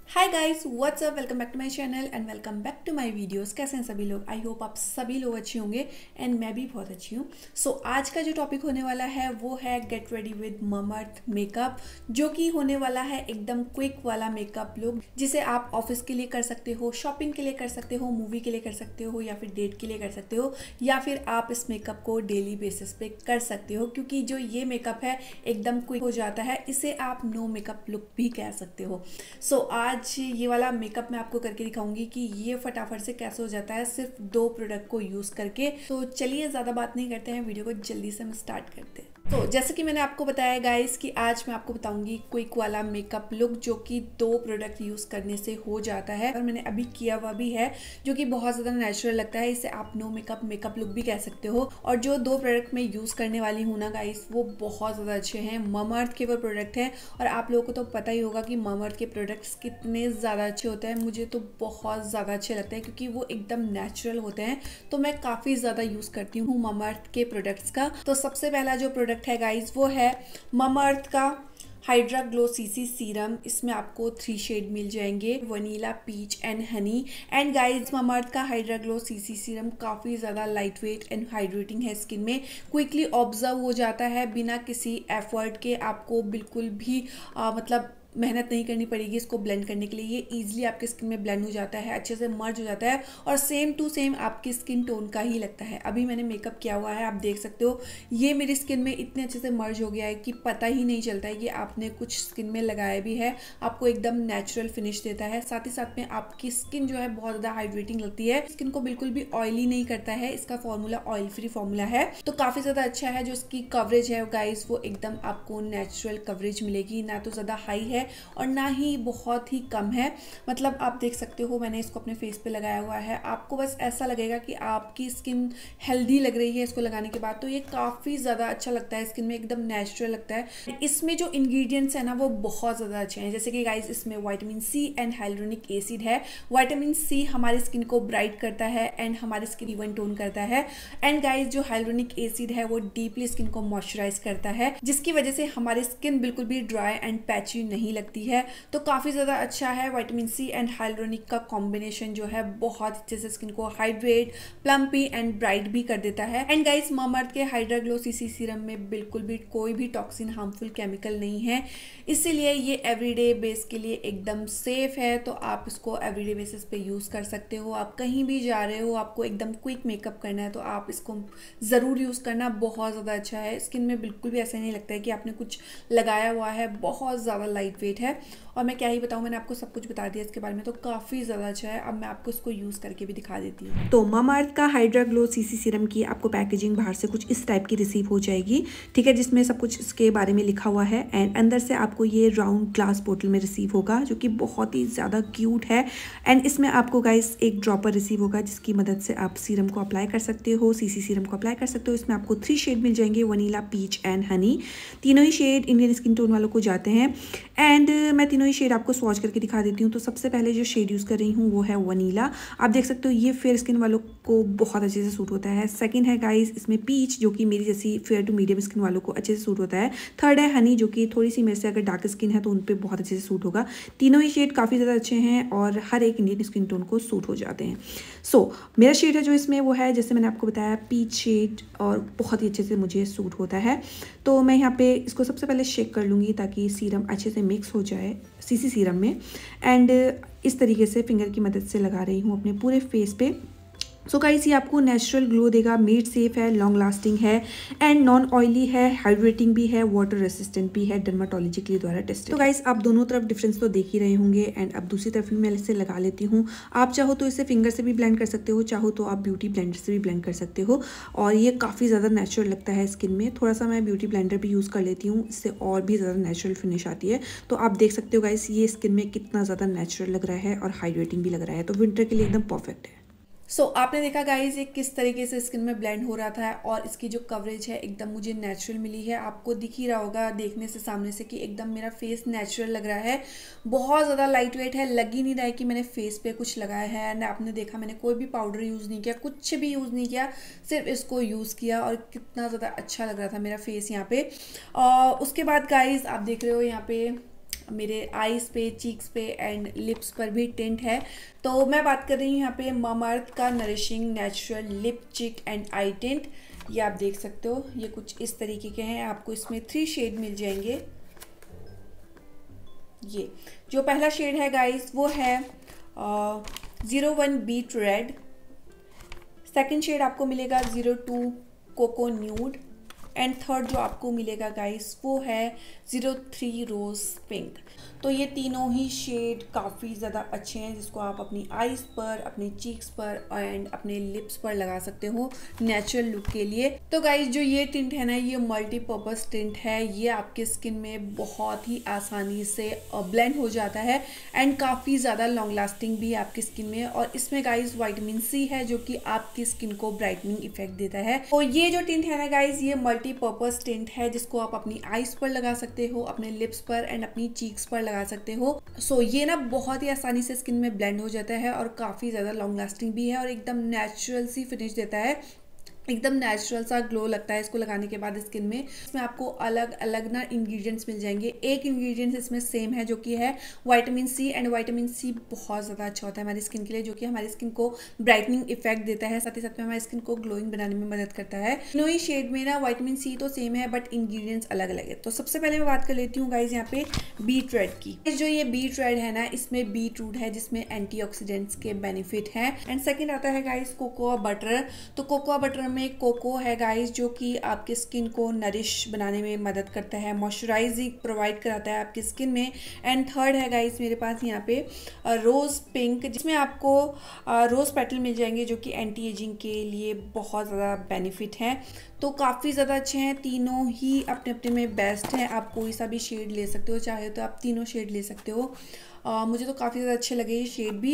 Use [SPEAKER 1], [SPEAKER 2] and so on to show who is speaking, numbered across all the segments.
[SPEAKER 1] Hi guys what's up, welcome back to my channel and welcome back to my videos. कैसे हैं सभी लोग? I hope आप सभी लोग अच्छे होंगे एंड मैं भी बहुत अच्छी हूँ। सो आज का जो टॉपिक होने वाला है वो है get ready with Mamaearth makeup, जो कि होने वाला है एकदम क्विक वाला मेकअप लुक, जिसे आप ऑफिस के लिए कर सकते हो, शॉपिंग के लिए कर सकते हो, मूवी के लिए कर सकते हो, या फिर डेट के लिए कर सकते हो, या फिर आप इस मेकअप को डेली बेसिस पे कर सकते हो, क्योंकि जो ये मेकअप है एकदम क्विक हो जाता है। इसे आप नो मेकअप लुक भी कह सकते हो। सो आज ये वाला मेकअप मैं आपको करके दिखाऊंगी कि ये फटाफट से कैसे हो जाता है सिर्फ 2 प्रोडक्ट को यूज करके। तो चलिए ज्यादा बात नहीं करते हैं, वीडियो को जल्दी से हम स्टार्ट करते हैं। तो जैसे कि मैंने आपको बताया गाइस कि आज मैं आपको बताऊंगी क्विक वाला मेकअप लुक, जो कि 2 प्रोडक्ट यूज करने से हो जाता है और मैंने अभी किया हुआ भी है, जो कि बहुत ज्यादा नेचुरल लगता है। इसे आप नो मेकअप मेकअप लुक भी कह सकते हो। और जो 2 प्रोडक्ट मैं यूज करने वाली हूँ ना गाइस, वो बहुत ज्यादा अच्छे हैं। ममअर्थ के वो प्रोडक्ट हैं और आप लोगों को तो पता ही होगा कि ममअर्थ के प्रोडक्ट्स कितने ज़्यादा अच्छे होते हैं। मुझे तो बहुत ज़्यादा अच्छे लगते हैं क्योंकि वो एकदम नेचुरल होते हैं। तो मैं काफ़ी ज़्यादा यूज़ करती हूँ ममअर्थ के प्रोडक्ट्स का। तो सबसे पहला जो प्रोडक्ट है गाइस वो है ममअर्थ का हाइड्रा ग्लो सीसी सीरम। इसमें आपको 3 शेड मिल जाएंगे, vanilla, peach and honey. And guys Mamaearth का हाइड्रा ग्लो सीसी सीरम काफ़ी ज़्यादा लाइट वेट एंड हाइड्रेटिंग है, स्किन में क्विकली ऑब्जर्व हो जाता है बिना किसी एफर्ट के। आपको बिल्कुल भी मतलब मेहनत नहीं करनी पड़ेगी इसको ब्लेंड करने के लिए। ये इजीली आपके स्किन में ब्लेंड हो जाता है, अच्छे से मर्ज हो जाता है और सेम टू सेम आपकी स्किन टोन का ही लगता है। अभी मैंने मेकअप किया हुआ है, आप देख सकते हो ये मेरी स्किन में इतने अच्छे से मर्ज हो गया है कि पता ही नहीं चलता है कि आपने कुछ स्किन में लगाया भी है। आपको एकदम नेचुरल फिनिश देता है, साथ ही साथ में आपकी स्किन जो है बहुत ज़्यादा हाइड्रेटिंग लगती है। स्किन को बिल्कुल भी ऑयली नहीं करता है। इसका फॉर्मूला ऑयल फ्री फॉर्मूला है, तो काफ़ी ज़्यादा अच्छा है। जो इसकी कवरेज है गाइस वो एकदम आपको नेचुरल कवरेज मिलेगी, ना तो ज़्यादा हाई है और ना ही बहुत ही कम है। मतलब आप देख सकते हो मैंने इसको अपने फेस पे लगाया हुआ है, आपको बस ऐसा लगेगा कि आपकी स्किन हेल्दी लग रही है इसको लगाने के बाद। तो ये काफ़ी ज़्यादा अच्छा लगता है, स्किन में एकदम नेचुरल लगता है। इसमें जो इंग्रेडिएंट्स है ना वो बहुत ज़्यादा अच्छे हैं, जैसे कि गाइस इसमें vitamin C and hyaluronic acid है। विटामिन सी हमारी स्किन को ब्राइट करता है एंड हमारी स्किन इवन टोन करता है। एंड गाइस जो हाइलुरोनिक एसिड है वो डीपली स्किन को मॉइस्चराइज करता है, जिसकी वजह से हमारी स्किन बिल्कुल भी ड्राई एंड पैची नहीं लगती है। तो काफ़ी ज़्यादा अच्छा है। विटामिन सी एंड हाइलुरोनिक का कॉम्बिनेशन जो है बहुत अच्छे से स्किन को हाइड्रेट, प्लम्पी एंड ब्राइट भी कर देता है। एंड गाइस ममअर्थ के हाइड्रा ग्लो सीसी सीरम में बिल्कुल भी कोई भी टॉक्सिन हार्मफुल केमिकल नहीं है, इसीलिए ये एवरीडे बेस के लिए एकदम सेफ है। तो आप इसको एवरीडे बेसिस पे यूज़ कर सकते हो। आप कहीं भी जा रहे हो, आपको एकदम क्विक मेकअप करना है, तो आप इसको ज़रूर यूज़ करना। बहुत ज़्यादा अच्छा है, स्किन में बिल्कुल भी ऐसा नहीं लगता है कि आपने कुछ लगाया हुआ है। बहुत ज़्यादा लाइट वेट है और मैं क्या ही बताऊँ, मैंने आपको सब कुछ बता दिया इसके बारे में। तो काफ़ी ज़्यादा अच्छा है। अब मैं आपको इसको यूज़ करके भी दिखा देती हूँ। तो ममअर्थ का हाइड्रा ग्लो सीसी सीरम की आपको पैकेजिंग बाहर से कुछ इस टाइप की रिसीव हो जाएगी, ठीक है, जिसमें सब कुछ इसके बारे में लिखा हुआ है। एंड अंदर से आपको ये राउंड ग्लास बोतल में रिसीव होगा, जो कि बहुत ही ज़्यादा क्यूट है। एंड इसमें आपको गाइस एक ड्रॉपर रिसीव होगा, जिसकी मदद से आप सीरम को अप्लाई कर सकते हो, सीसी सीरम को अप्लाई कर सकते हो। इसमें आपको 3 शेड मिल जाएंगे, वनीला, पीच एंड हनी। तीनों ही शेड इंडियन स्किन टोन वालों को जाते हैं। एंड मैं तीनों ही शेड आपको स्वॉच करके दिखा देती हूँ। तो सबसे पहले जो शेड यूज़ कर रही हूँ वो है वनीला। आप देख सकते हो ये फेयर स्किन वालों को बहुत अच्छे से सूट होता है। सेकंड है गाइस इसमें पीच, जो कि मेरी जैसी फेयर टू मीडियम स्किन वालों को अच्छे से सूट होता है। थर्ड है हनी, जो कि थोड़ी सी मेरे से अगर डार्क स्किन है तो उन पर बहुत अच्छे से सूट होगा। तीनों ही शेड काफ़ी ज़्यादा अच्छे हैं और हर एक इंडियन स्किन टोन को सूट हो जाते हैं। सो मेरा शेड है जो इसमें वो है, जैसे मैंने आपको बताया, पीच शेड, और बहुत ही अच्छे से मुझे सूट होता है। तो मैं यहाँ पे इसको सबसे पहले शेक कर लूँगी ताकि सीरम अच्छे से मिक्स हो जाए सीसी सीरम में। एंड इस तरीके से फिंगर की मदद से लगा रही हूँ अपने पूरे फेस पे। सो गाइस ये आपको नेचुरल ग्लो देगा, मेड सेफ है, लॉन्ग लास्टिंग है एंड नॉन ऑयली है, हाइड्रेटिंग भी है, वाटर रेसिस्टेंट भी है, डर्माटोलॉजिकली द्वारा टेस्टेड। तो गाइस आप दोनों तरफ डिफरेंस तो देख ही रहे होंगे। एंड अब दूसरी तरफ भी मैं इसे लगा लेती हूँ। आप चाहो तो इसे फिंगर से भी ब्लेंड कर सकते हो, चाहो तो आप ब्यूटी ब्लेंडर से भी ब्लेंड कर सकते हो। और ये काफ़ी ज़्यादा नेचुरल लगता है स्किन में। थोड़ा सा मैं ब्यूटी ब्लेंडर भी यूज़ कर लेती हूँ, इससे और भी ज़्यादा नेचुरल फिनिश आती है। तो आप देख सकते हो गाइस ये स्किन में कितना ज़्यादा नेचुरल लग रहा है और हाइड्रेटिंग भी लग रहा है। तो विंटर के लिए एकदम परफेक्ट है। आपने देखा गाइज ये किस तरीके से स्किन में ब्लेंड हो रहा था और इसकी जो कवरेज है एकदम मुझे नेचुरल मिली है। आपको दिख ही रहा होगा देखने से सामने से कि एकदम मेरा फेस नेचुरल लग रहा है। बहुत ज़्यादा लाइट वेट है, लग ही नहीं रहा है कि मैंने फेस पे कुछ लगाया है। एंड आपने देखा मैंने कोई भी पाउडर यूज़ नहीं किया, कुछ भी यूज़ नहीं किया, सिर्फ इसको यूज़ किया और कितना ज़्यादा अच्छा लग रहा था मेरा फेस यहाँ पे। और उसके बाद गाइज आप देख रहे हो यहाँ पे मेरे आईज पे, चीक्स पे एंड लिप्स पर भी टिंट है। तो मैं बात कर रही हूँ यहाँ पे ममअर्थ का nourishing natural lip cheek and eye tint. ये आप देख सकते हो, ये कुछ इस तरीके के हैं। आपको इसमें 3 शेड मिल जाएंगे। ये जो पहला शेड है गाइस वो है 01 बीट रेड। सेकंड शेड आपको मिलेगा 02 कोको न्यूड एंड थर्ड जो आपको मिलेगा गाइस वो है 03 रोज पिंक। तो ये तीनों ही शेड काफ़ी ज़्यादा अच्छे हैं, जिसको आप अपनी आईज पर, अपने चीक्स पर एंड अपने लिप्स पर लगा सकते हो नेचुरल लुक के लिए। तो गाइस जो ये टिंट है ना, ये मल्टीपर्पज़ टिंट है। ये आपके स्किन में बहुत ही आसानी से ब्लेंड हो जाता है एंड काफ़ी ज़्यादा लॉन्ग लास्टिंग भी है आपकी स्किन में। और इसमें गाइस विटामिन सी है जो कि आपकी स्किन को ब्राइटनिंग इफेक्ट देता है। तो ये जो टिंट है ना गाइस, ये मल्टीपर्पज़ टिंट है, जिसको आप अपनी आईज पर लगा सकते हो, अपने लिप्स पर एंड अपनी चीक्स पर लगा सकते हो। सो ये ना बहुत ही आसानी से स्किन में ब्लेंड हो जाता है और काफ़ी ज़्यादा लॉन्ग लास्टिंग भी है और एकदम नेचुरल सी फिनिश देता है। एकदम नेचुरल सा ग्लो लगता है इसको लगाने के बाद स्किन में। इसमें आपको अलग अलग ना इंग्रेडिएंट्स मिल जाएंगे। एक इंग्रेडिएंट्स इसमें सेम है जो कि है vitamin C and vitamin C बहुत ज़्यादा अच्छा होता है हमारी स्किन के लिए, जो कि हमारी स्किन को ब्राइटनिंग इफेक्ट देता है, साथ ही साथ में हमारी स्किन को ग्लोइंग बनाने में मदद करता है। तीनों ही शेड में ना विटामिन सी तो सेम है बट इंग्रेडिएंट्स अलग अलग है। तो सबसे पहले मैं बात कर लेती हूँ गाइज यहाँ पे बीट रेड की। जो ये बीट रेड है ना, इसमें बीट रूट है जिसमें एंटीऑक्सीडेंट्स के बेनिफिट है। एंड सेकेंड आता है गाइज कोकोआ बटर। तो कोकोआ बटर में कोको है गाइस जो कि आपकी स्किन को नरिश बनाने में मदद करता है, मॉइस्चराइजिंग प्रोवाइड कराता है आपकी स्किन में। एंड थर्ड है गाइस मेरे पास यहाँ पे रोज़ पिंक, जिसमें आपको रोज़ पेटल मिल जाएंगे जो कि एंटी एजिंग के लिए बहुत ज़्यादा बेनिफिट हैं। तो काफ़ी ज़्यादा अच्छे हैं, तीनों ही अपने अपने में बेस्ट हैं। आप कोई सा भी शेड ले सकते हो, चाहे तो आप तीनों शेड ले सकते हो। मुझे तो काफ़ी ज़्यादा अच्छे लगे ये शेड भी।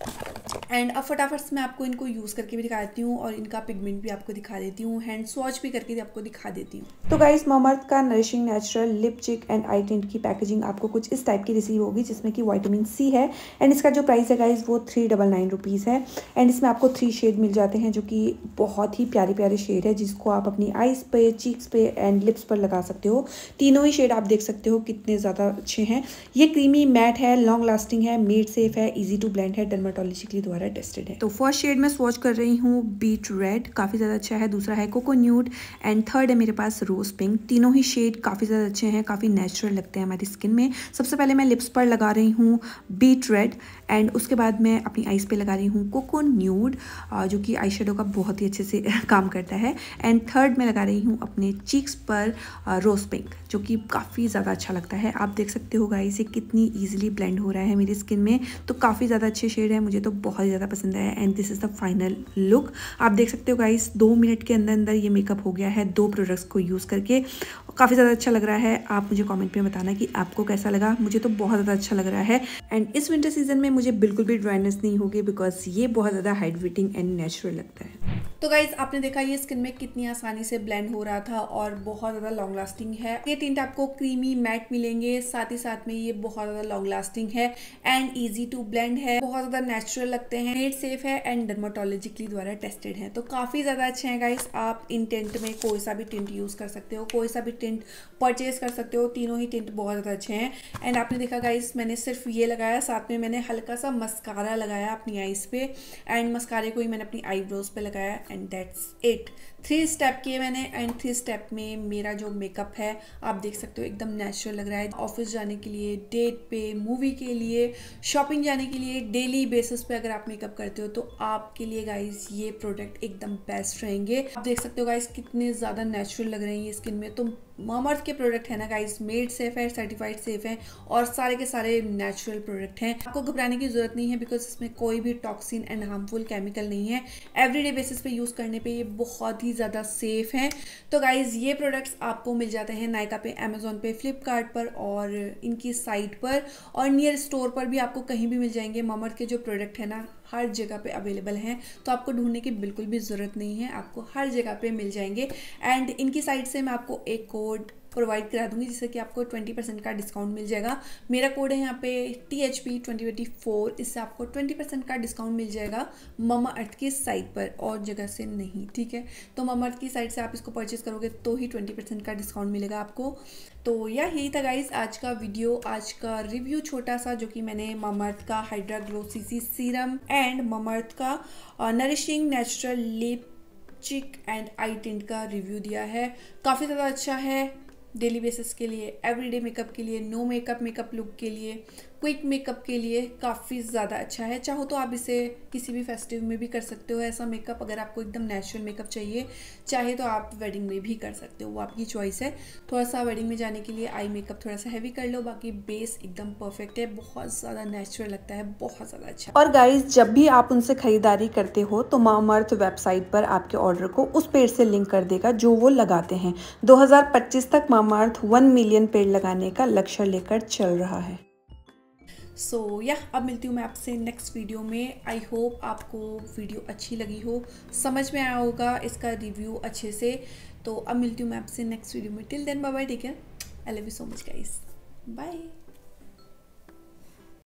[SPEAKER 1] एंड अब फटाफट से मैं आपको इनको यूज़ करके भी दिखा देती हूँ और इनका पिगमेंट भी आपको दिखा देती हूँ, हैंड स्वॉच भी करके आपको दिखा देती हूँ। तो गाइस ममअर्थ का nourishing natural lip cheek and eye tint की पैकेजिंग आपको कुछ इस टाइप की रिसीव होगी, जिसमें कि विटामिन सी है। एंड इसका जो प्राइस है गाइस वो 399 रुपीज़ है। एंड इसमें आपको 3 शेड मिल जाते हैं जो कि बहुत ही प्यारे प्यारे शेड है, जिसको आप अपनी आईज पे, चीक्स पे एंड लिप्स पर लगा सकते हो। तीनों ही शेड आप देख सकते हो कितने ज़्यादा अच्छे हैं। ये क्रीमी मैट है, लॉन्ग लास्टिंग है, मेड सेफ है, इजी टू ब्लेंड है, डर्माटोलॉजिकली द्वारा टेस्टेड है। तो फर्स्ट शेड में स्वॉच कर रही हूँ बीट रेड, काफ़ी ज़्यादा अच्छा है। दूसरा है कोको न्यूड एंड थर्ड है मेरे पास रोज पिंक। तीनों ही शेड काफ़ी ज़्यादा अच्छे हैं, काफ़ी नेचुरल लगते हैं हमारी स्किन में। सबसे पहले मैं लिप्स पर लगा रही हूँ बीट रेड एंड उसके बाद मैं अपनी आईज पे लगा रही हूँ कोको न्यूड, जो कि आई शेडो का बहुत ही अच्छे से काम करता है। एंड थर्ड मैं लगा रही हूँ अपने चीक्स पर रोज पिंक, जो कि काफ़ी ज़्यादा अच्छा लगता है। आप देख सकते हो गाइस ये कितनी ईजिली ब्लेंड हो रहा है मेरी स्किन में। तो काफ़ी ज़्यादा अच्छे शेड है, मुझे तो बहुत ज़्यादा पसंद आया। And this is the final look. आप देख सकते हो गाइस 2 मिनट के अंदर अंदर ये मेकअप हो गया है 2 प्रोडक्ट्स को यूज़ करके। काफ़ी ज़्यादा अच्छा लग रहा है। आप मुझे कमेंट में बताना कि आपको कैसा लगा। मुझे तो बहुत ज़्यादा अच्छा लग रहा है। एंड इस विंटर सीजन में मुझे बिल्कुल भी ड्राइनेस नहीं होगी, बिकॉज ये बहुत ज़्यादा हाइड्रेटिंग एंड नेचुरल लगता है। तो गाइज आपने देखा ये स्किन में कितनी आसानी से ब्लेंड हो रहा था और बहुत ज़्यादा लॉन्ग लास्टिंग है। ये टिंट आपको क्रीमी मैट मिलेंगे, साथ ही साथ में ये बहुत ज़्यादा लॉन्ग लास्टिंग है एंड इजी टू ब्लेंड है, बहुत ज़्यादा नेचुरल लगते हैं, मेड सेफ है एंड डर्माटोलॉजिकली द्वारा टेस्टेड है। तो काफ़ी ज़्यादा अच्छे हैं गाइस। आप इन टिंट में कोई सा भी टिंट यूज़ कर सकते हो, कोई सा भी टिंट परचेज कर सकते हो। तीनों ही टिंट बहुत ज़्यादा अच्छे हैं। एंड आपने देखा गाइस मैंने सिर्फ ये लगाया, साथ में मैंने हल्का सा मस्कारा लगाया अपनी आईज पे एंड मस्कारे को ही मैंने अपनी आईब्रोज पे लगाया एंड दैट्स इट। 3 स्टेप किए मैंने एंड 3 स्टेप में मेरा जो मेकअप है आप देख सकते हो एकदम नेचुरल लग रहा है। ऑफिस जाने के लिए, डेट पे, मूवी के लिए, शॉपिंग जाने के लिए, डेली बेसिस पे अगर आप मेकअप करते हो तो आपके लिए गाइस ये प्रोडक्ट एकदम बेस्ट रहेंगे। आप देख सकते हो गाइस कितने ज़्यादा नेचुरल लग रहे हैं ये स्किन में। तो ममअर्थ के प्रोडक्ट है ना गाइस, मेड सेफ है, सर्टिफाइड सेफ है और सारे के सारे नेचुरल प्रोडक्ट हैं। आपको घबराने की जरूरत नहीं है, बिकॉज इसमें कोई भी टॉक्सिन एंड हार्मफुल केमिकल नहीं है। एवरीडे बेसिस पे यूज़ करने पे ये बहुत ही ज़्यादा सेफ हैं। तो गाइज ये प्रोडक्ट्स आपको मिल जाते हैं नायका पे, अमेजोन पे, फ्लिपकार्ट पर और इनकी साइट पर और नियर स्टोर पर भी आपको कहीं भी मिल जाएंगे। ममअर्थ के जो प्रोडक्ट है ना हर जगह पे अवेलेबल हैं, तो आपको ढूंढने की बिल्कुल भी ज़रूरत नहीं है, आपको हर जगह पे मिल जाएंगे। एंड इनकी साइट से मैं आपको एक कोड प्रोवाइड करा दूंगी, जिससे कि आपको 20% का डिस्काउंट मिल जाएगा। मेरा कोड है यहाँ पे THP2024, इससे आपको 20% का डिस्काउंट मिल जाएगा ममा अर्थ की साइट पर, और जगह से नहीं, ठीक है। तो ममा अर्थ की साइट से आप इसको परचेज करोगे तो ही 20% का डिस्काउंट मिलेगा आपको। तो यही था गाइज आज का वीडियो, आज का रिव्यू छोटा सा, जो कि मैंने ममा अर्थ का hydra glow CC serum and Mamaearth का nourishing natural lipstick and eye tint का रिव्यू दिया है। काफ़ी ज़्यादा अच्छा है डेली बेसिस के लिए, एवरीडे मेकअप के लिए, नो मेकअप लुक के लिए, क्विक मेकअप के लिए काफ़ी ज़्यादा अच्छा है। चाहो तो आप इसे किसी भी फेस्टिव में भी कर सकते हो ऐसा मेकअप, अगर आपको एकदम नेचुरल मेकअप चाहिए। चाहे तो आप वेडिंग में भी कर सकते हो, वो आपकी चॉइस है। थोड़ा सा वेडिंग में जाने के लिए आई मेकअप थोड़ा सा हैवी कर लो, बाकी बेस एकदम परफेक्ट है, बहुत ज़्यादा नेचुरल लगता है, बहुत ज़्यादा अच्छा।
[SPEAKER 2] और गाइज जब भी आप उनसे खरीदारी करते हो तो मामा अर्थ वेबसाइट पर आपके ऑर्डर को उस पेड़ से लिंक कर देगा जो वो लगाते हैं। 2025 तक मामा अर्थ 1 मिलियन पेड़ लगाने का लक्ष्य लेकर चल रहा है।
[SPEAKER 1] सो अब मिलती हूँ मैं आपसे नेक्स्ट वीडियो में। आई होप आपको वीडियो अच्छी लगी हो, समझ में आया होगा इसका रिव्यू अच्छे से। तो अब मिलती हूँ मैं आपसे नेक्स्ट वीडियो में। Till then bye bye, take care, I love you so much guys, bye.